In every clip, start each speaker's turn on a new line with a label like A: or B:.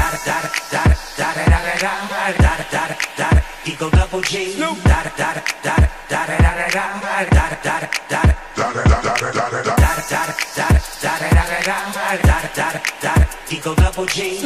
A: Eagle Double G. Eagle Double G.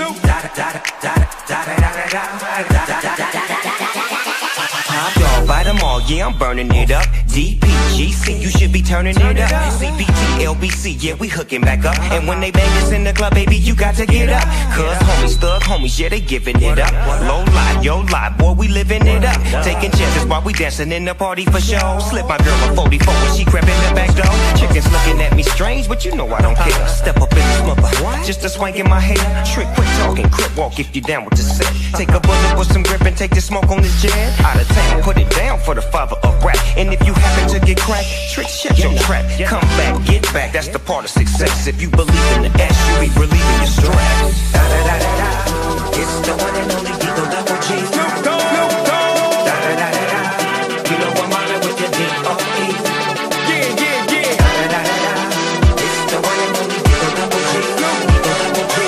A: Top dog, buy them all, yeah, I'm burning it up. DPGC, you should be turning it up. CPT, LBC, yeah, we hooking back up. And when they bang us in the club, baby, you got to get up. Cause homies, thug homies, yeah, they giving it up. Low lie, yo lie, boy, we living it up. Taking chances while we dancing in the party for show. Slip my girl a 44 when she crept in the back door. Chickens looking at me strange, but you know I don't care. Step up in the smother, just a swank in my hair. Trick, quick talking, crip walk if you down with the set. Take a bullet with some grip and take the smoke on this jet. Out of town, put it down for the father of rap. And if you happen to get cracked, trick, shut your trap. Come back, get back, that's the part of success. If you believe in the S, you be relieving your stress. Da da da da da, it's the one and only Eagle Double G. Snoop Dogg, Snoop Dogg. Da da da da da, you know I'm mobbing with the D.O.E. Yeah, yeah, yeah. Da da da da da, it's the one and only Eagle Double G. Eagle Double G.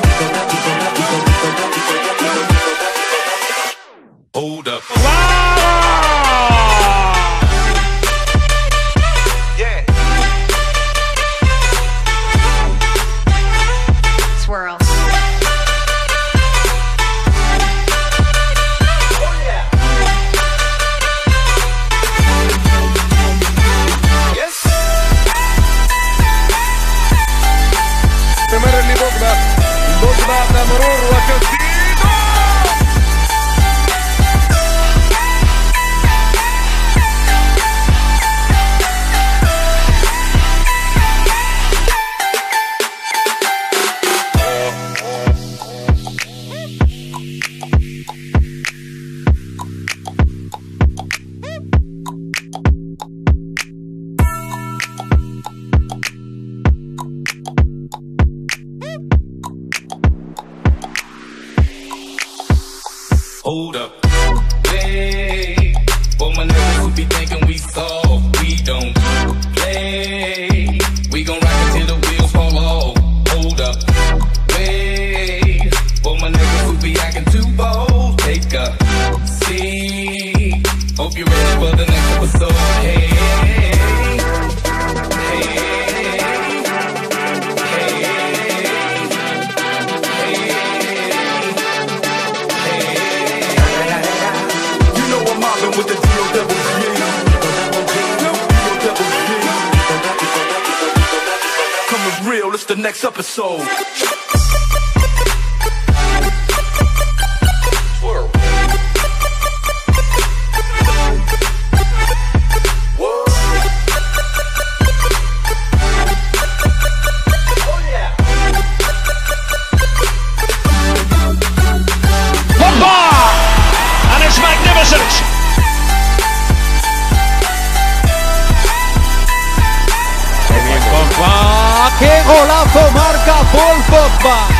B: Hold up.
C: Swirl.
D: تمرني بقبة مرور وتسديد.
B: Hold up. Hey, for my niggas who be thinking we soft, we don't play. We gon' rock it till the wheels fall off. Hold up. Wait, for my niggas who be acting too bold, take a seat. Hope you're ready for the next episode. Hey, hey, hey.
D: With the D.O.E. Coming real, it's the next episode. Swirl. Oh yeah.
E: One bar, and it's magnificent.
F: Che golazo marca Paul Pogba.